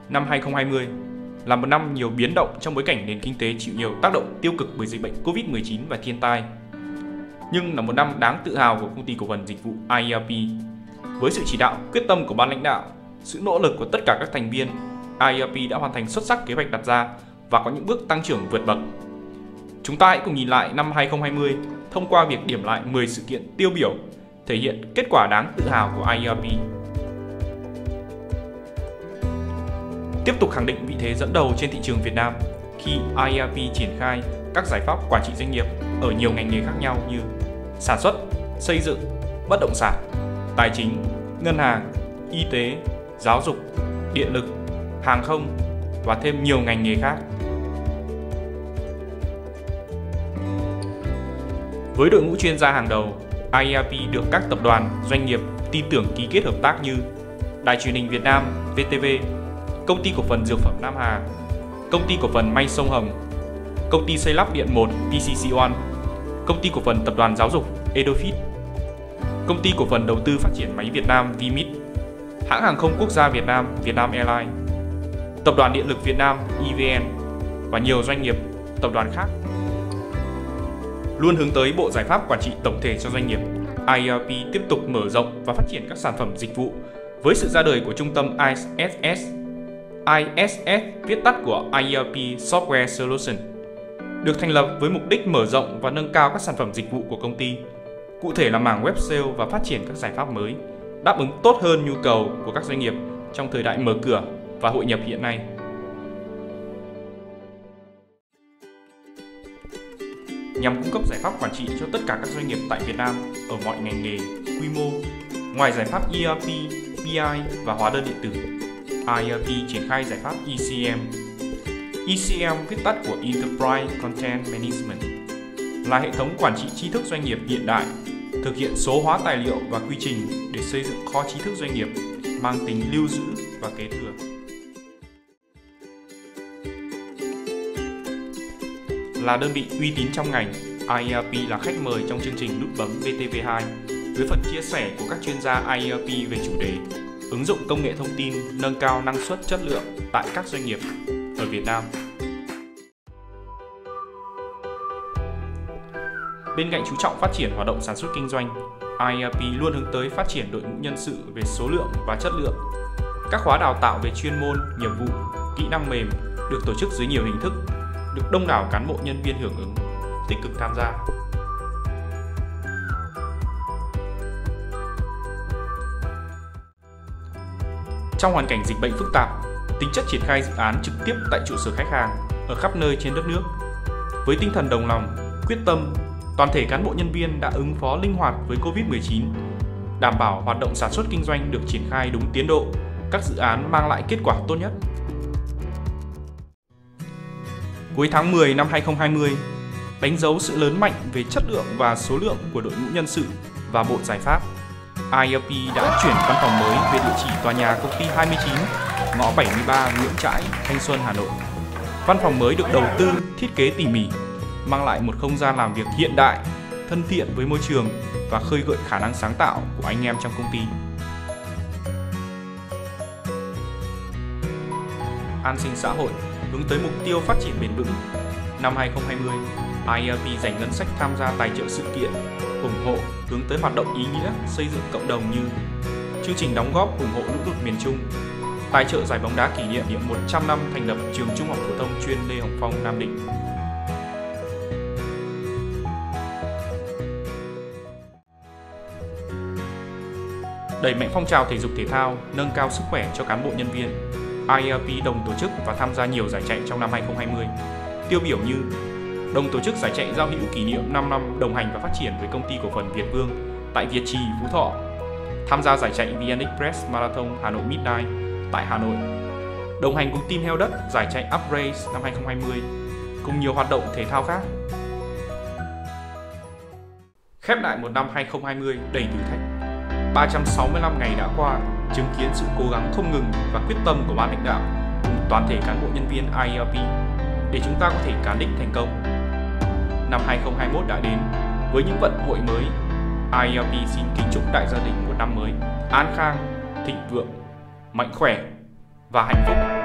Năm 2020 là một năm nhiều biến động trong bối cảnh nền kinh tế chịu nhiều tác động tiêu cực bởi dịch bệnh Covid-19 và thiên tai. Nhưng là một năm đáng tự hào của công ty cổ phần dịch vụ IERP. Với sự chỉ đạo, quyết tâm của ban lãnh đạo, sự nỗ lực của tất cả các thành viên, IERP đã hoàn thành xuất sắc kế hoạch đặt ra và có những bước tăng trưởng vượt bậc. Chúng ta hãy cùng nhìn lại năm 2020 thông qua việc điểm lại 10 sự kiện tiêu biểu thể hiện kết quả đáng tự hào của IERP. Tiếp tục khẳng định vị thế dẫn đầu trên thị trường Việt Nam khi IERP triển khai các giải pháp quản trị doanh nghiệp ở nhiều ngành nghề khác nhau như sản xuất, xây dựng, bất động sản, tài chính, ngân hàng, y tế, giáo dục, điện lực, hàng không và thêm nhiều ngành nghề khác. Với đội ngũ chuyên gia hàng đầu, IERP được các tập đoàn, doanh nghiệp tin tưởng ký kết hợp tác như Đài truyền hình Việt Nam VTV, Công ty cổ phần dược phẩm Nam Hà, Công ty cổ phần may sông Hồng, Công ty xây lắp điện 1 PCC One, Công ty cổ phần tập đoàn giáo dục Edofit, Công ty cổ phần đầu tư phát triển máy Việt Nam Vmit, Hãng hàng không quốc gia Việt Nam Vietnam Airlines, Tập đoàn Điện lực Việt Nam EVN và nhiều doanh nghiệp, tập đoàn khác. Luôn hướng tới bộ giải pháp quản trị tổng thể cho doanh nghiệp, IERP tiếp tục mở rộng và phát triển các sản phẩm dịch vụ với sự ra đời của trung tâm ISS. ISS viết tắt của IERP Software Solution, được thành lập với mục đích mở rộng và nâng cao các sản phẩm dịch vụ của công ty, cụ thể là mảng web sale và phát triển các giải pháp mới, đáp ứng tốt hơn nhu cầu của các doanh nghiệp trong thời đại mở cửa và hội nhập hiện nay. Nhằm cung cấp giải pháp quản trị cho tất cả các doanh nghiệp tại Việt Nam ở mọi ngành nghề, quy mô, ngoài giải pháp ERP, BI và hóa đơn điện tử, IERP triển khai giải pháp ECM. ECM viết tắt của Enterprise Content Management, là hệ thống quản trị tri thức doanh nghiệp hiện đại, thực hiện số hóa tài liệu và quy trình để xây dựng kho tri thức doanh nghiệp mang tính lưu giữ và kế thừa. Là đơn vị uy tín trong ngành, IERP là khách mời trong chương trình Nút bấm VTV2 với phần chia sẻ của các chuyên gia IERP về chủ đề ứng dụng công nghệ thông tin nâng cao năng suất chất lượng tại các doanh nghiệp ở Việt Nam. Bên cạnh chú trọng phát triển hoạt động sản xuất kinh doanh, IERP luôn hướng tới phát triển đội ngũ nhân sự về số lượng và chất lượng. Các khóa đào tạo về chuyên môn, nghiệp vụ, kỹ năng mềm được tổ chức dưới nhiều hình thức, được đông đảo cán bộ nhân viên hưởng ứng, tích cực tham gia. Trong hoàn cảnh dịch bệnh phức tạp, tính chất triển khai dự án trực tiếp tại trụ sở khách hàng ở khắp nơi trên đất nước. Với tinh thần đồng lòng, quyết tâm, toàn thể cán bộ nhân viên đã ứng phó linh hoạt với Covid-19, đảm bảo hoạt động sản xuất kinh doanh được triển khai đúng tiến độ, các dự án mang lại kết quả tốt nhất. Cuối tháng 10 năm 2020, đánh dấu sự lớn mạnh về chất lượng và số lượng của đội ngũ nhân sự và bộ giải pháp, IERP đã chuyển văn phòng mới về địa chỉ tòa nhà công ty 29, ngõ 73 Nguyễn Trãi, Thanh Xuân, Hà Nội. Văn phòng mới được đầu tư, thiết kế tỉ mỉ, mang lại một không gian làm việc hiện đại, thân thiện với môi trường và khơi gợi khả năng sáng tạo của anh em trong công ty. An sinh xã hội hướng tới mục tiêu phát triển bền vững. Năm 2020, IERP dành ngân sách tham gia tài trợ sự kiện, ủng hộ hướng tới hoạt động ý nghĩa xây dựng cộng đồng như chương trình đóng góp ủng hộ lũ lụt miền Trung, tài trợ giải bóng đá kỷ niệm 100 năm thành lập trường Trung học phổ thông chuyên Lê Hồng Phong, Nam Định. Đẩy mạnh phong trào thể dục thể thao, nâng cao sức khỏe cho cán bộ nhân viên, IERP đồng tổ chức và tham gia nhiều giải chạy trong năm 2020. Tiêu biểu như đồng tổ chức giải chạy giao hữu kỷ niệm 5 năm đồng hành và phát triển với công ty cổ phần Việt Vương tại Việt Trì, Phú Thọ, tham gia giải chạy VN Express Marathon Hà Nội Midnight tại Hà Nội, đồng hành cùng team heo đất giải chạy Up Race năm 2020, cùng nhiều hoạt động thể thao khác. Khép lại một năm 2020 đầy thử thách, 365 ngày đã qua, chứng kiến sự cố gắng không ngừng và quyết tâm của ban lãnh đạo cùng toàn thể cán bộ nhân viên IERP để chúng ta có thể cán đích thành công. Năm 2021 đã đến với những vận hội mới. IERP xin kính chúc đại gia đình một năm mới an khang, thịnh vượng, mạnh khỏe và hạnh phúc.